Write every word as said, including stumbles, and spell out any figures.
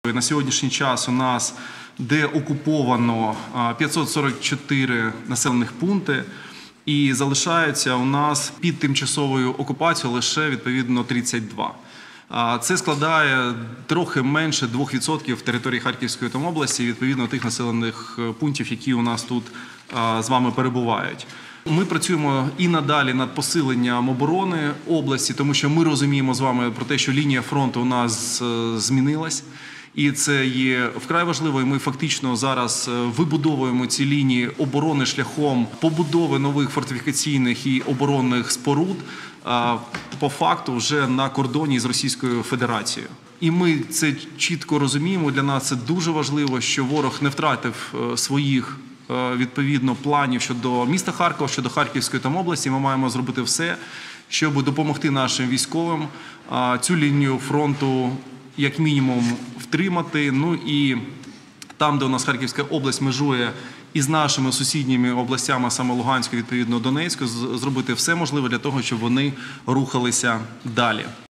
На сьогоднішній час у нас деокуповано п'ятсот сорок чотири населених пункти і залишаються у нас під тимчасовою окупацією лише, відповідно, тридцять два. Це складає трохи менше двох відсотків території Харківської області, відповідно, тих населених пунктів, які у нас тут з вами перебувають. Ми працюємо і надалі над посиленням оборони області, тому що ми розуміємо з вами про те, що лінія фронту у нас змінилась. І це є вкрай важливо, і ми фактично зараз вибудовуємо ці лінії оборони шляхом побудови нових фортифікаційних і оборонних споруд по факту вже на кордоні з Російською Федерацією. І ми це чітко розуміємо, для нас це дуже важливо, що ворог не втратив своїх відповідно планів щодо міста Харкова, щодо Харківської області. Ми маємо зробити все, щоб допомогти нашим військовим цю лінію фронту як мінімум втримати. Ну і там, де у нас Харківська область межує із нашими сусідніми областями, саме Луганською, відповідно Донецькою, зробити все можливе для того, щоб вони рухалися далі.